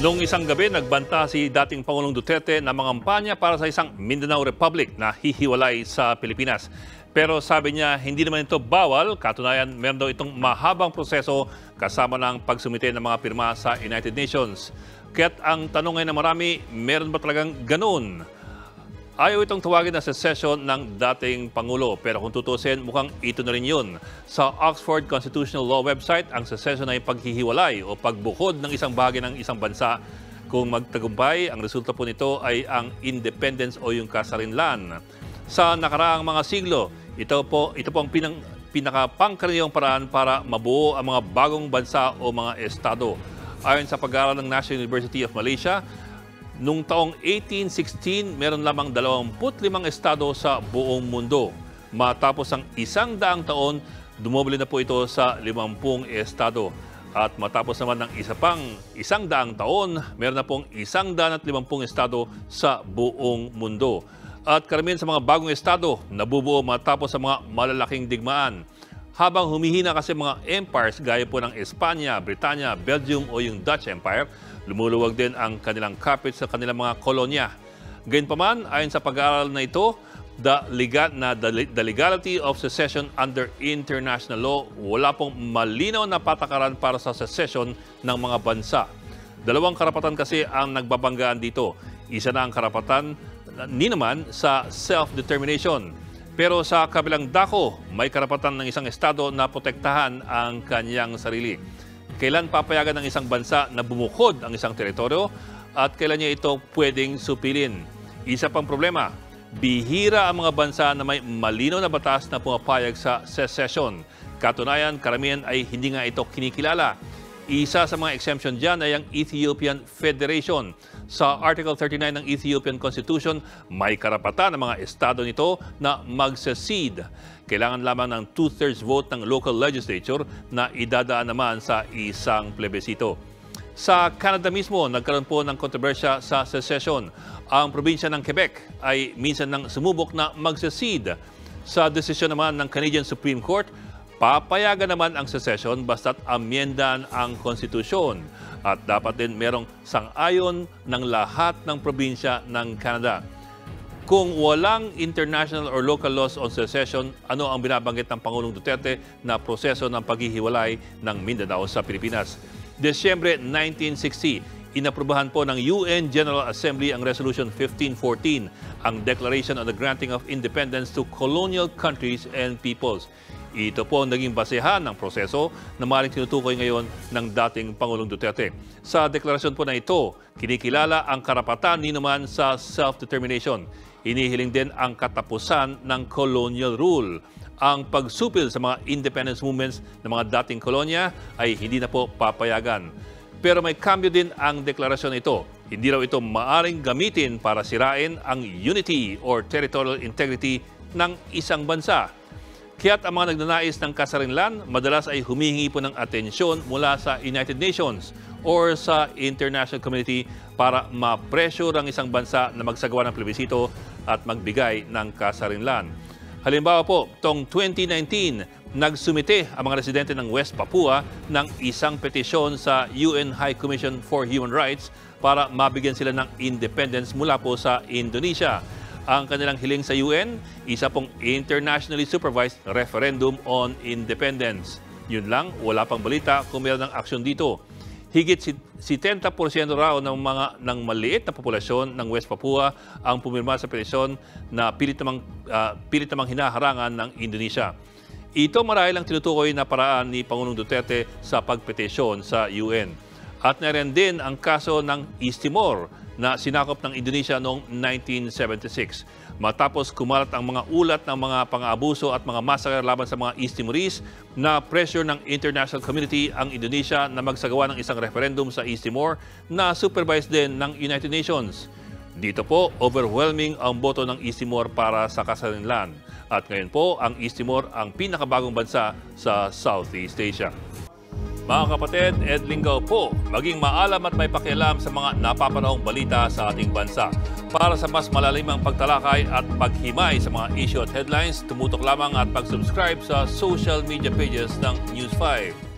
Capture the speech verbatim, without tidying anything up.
Noong isang gabi, nagbanta si dating Pangulong Duterte na mangampanya para sa isang Mindanao Republic na hihiwalay sa Pilipinas. Pero sabi niya, hindi naman ito bawal. Katunayan, meron daw itong mahabang proseso kasama ng pagsumite ng mga pirma sa United Nations. Kaya't ang tanong ngayon ng marami, meron ba talagang ganun? Ayaw itong tawagin na secession ng dating Pangulo, pero kung tutusin, mukhang ito na rin yun. Sa Oxford Constitutional Law website, ang secession ay paghihiwalay o pagbukod ng isang bahagi ng isang bansa. Kung magtagumpay, ang resulta po nito ay ang independence o yung kasarinlan. Sa nakaraang mga siglo, ito po, ito po ang pinang, pinakapangkaraniwang paraan para mabuo ang mga bagong bansa o mga estado. Ayon sa pag-aaral ng National University of Malaysia, noong taong eighteen sixteen, meron lamang dalawampu't limang estado sa buong mundo. Matapos ang isang daang taon, dumoble na po ito sa limampung estado. At matapos naman ng isa pang isang daang taon, meron na pong isang daan at limampung estado sa buong mundo. At karamihan sa mga bagong estado, nabubuo matapos sa mga malalaking digmaan. Habang humihina kasi mga empires gaya po ng Espanya, Britanya, Belgium o yung Dutch Empire, lumuluwag din ang kanilang kapit sa kanilang mga kolonya. Gayunpaman, ayon sa pag-aaral na ito, the, legal, na the, the legality of secession under international law, wala pong malinaw na patakaran para sa secession ng mga bansa. Dalawang karapatan kasi ang nagbabanggaan dito. Isa na ang karapatan ni naman sa self-determination. Pero sa kabilang dako, may karapatan ng isang estado na protektahan ang kanyang sarili. Kailan papayagan ng isang bansa na bumukod ang isang teritoryo at kailan niya ito pwedeng supilin? Isa pang problema, bihira ang mga bansa na may malinaw na batas na pumapayag sa secession. Katunayan, karamihan ay hindi nga ito kinikilala. Isa sa mga exemption dyan ay ang Ethiopian Federation. Sa Article thirty-nine ng Ethiopian Constitution, may karapatan ng mga estado nito na mag-secede. Kailangan lamang ng two-thirds vote ng local legislature na idadaan naman sa isang plebisito. Sa Canada mismo, nagkaroon po ng kontrobersya sa secession. Ang probinsya ng Quebec ay minsan nang sumubok na mag-secede. Sa desisyon naman ng Canadian Supreme Court, papayagan naman ang secession basta't amyendan ang konstitusyon at dapat din merong sang-ayon ng lahat ng probinsya ng Canada. Kung walang international or local laws on secession, ano ang binabanggit ng Pangulong Duterte na proseso ng paghihiwalay ng Mindanao sa Pilipinas? Desyembre nineteen sixty, inaprubahan po ng U N General Assembly ang Resolution fifteen fourteen, ang Declaration on the Granting of Independence to Colonial Countries and Peoples. Ito po ang naging basehan ng proseso na maaaring tinutukoy ngayon ng dating Pangulong Duterte. Sa deklarasyon po na ito, kinikilala ang karapatan ni naman sa self-determination. Inihiling din ang katapusan ng colonial rule. Ang pagsupil sa mga independence movements ng mga dating kolonya ay hindi na po papayagan. Pero may kambyo din ang deklarasyon ito. Hindi raw ito maaaring gamitin para sirain ang unity or territorial integrity ng isang bansa. Kaya't ang mga nagnanais ng kasarinlan, madalas ay humihingi po ng atensyon mula sa United Nations or sa international community para ma-pressure ang isang bansa na magsagawa ng plebisito at magbigay ng kasarinlan. Halimbawa po, tong twenty nineteen, nagsumite ang mga residente ng West Papua ng isang petisyon sa U N High Commission for Human Rights para mabigyan sila ng independence mula po sa Indonesia. Ang kanilang hiling sa U N, isa pong internationally supervised referendum on independence. Yun lang, wala pang balita kung mayroon ng aksyon dito. Higit seventy percent raw ng mga ng maliit na populasyon ng West Papua ang pumirma sa petisyon na pilit namang, uh, pilit namang hinaharangan ng Indonesia. Ito marahil ang tinutukoy na paraan ni Pangulong Duterte sa pagpetisyon sa U N. At narin din ang kaso ng East Timor na sinakop ng Indonesia noong nineteen seventy-six. Matapos kumalat ang mga ulat ng mga pang-aabuso at mga massacre laban sa mga East Timorese, na pressure ng international community ang Indonesia na magsagawa ng isang referendum sa East Timor na supervised din ng United Nations. Dito po, overwhelming ang boto ng East Timor para sa kasarinlan. At ngayon po, ang East Timor ang pinakabagong bansa sa Southeast Asia. Mga kapatid, Ed Lingaw po, maging maalam at may pakialam sa mga napapanahong balita sa ating bansa. Para sa mas malalimang pagtalakay at paghimay sa mga issue at headlines, tumutok lamang at pag-subscribe sa social media pages ng News five.